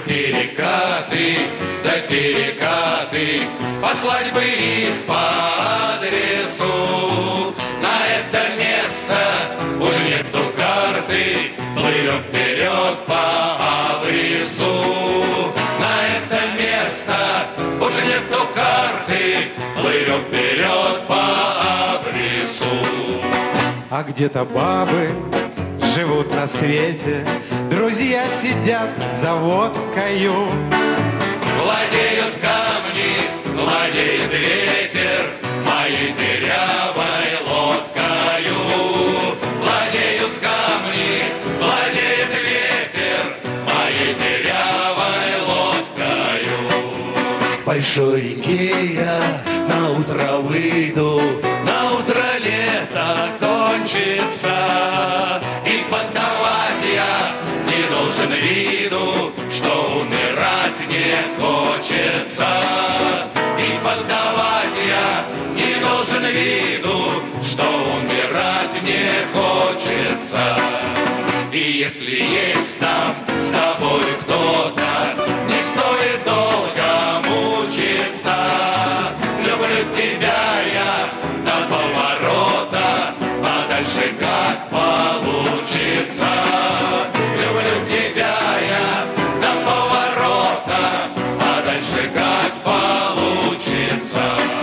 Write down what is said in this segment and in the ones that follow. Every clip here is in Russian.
перекаты, да перекаты, послать бы их по адресу. На это место уж нету карты, плывем вперед по абрису. На это место уж нету карты, плывем вперед по абрису. А где-то бабы живут на свете, друзья сидят за водкою. Владеют камни, владеет ветер моей дырявой лодкою. Владеют камни, владеет ветер моей дырявой лодкою. В большой реке я на утро выйду, на утро лето кончится, и поддавать я не должен виду, что умирать не хочется. И поддавать я не должен виду, что умирать не хочется. И если есть там с тобой кто-то, не стоит долго мучиться. Люблю тебя я до поворота, а дальше как получится. Люблю тебя я до поворота, а дальше как получится.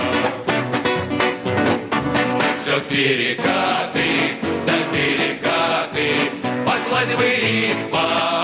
Все перекаты, да перекаты, послать бы их по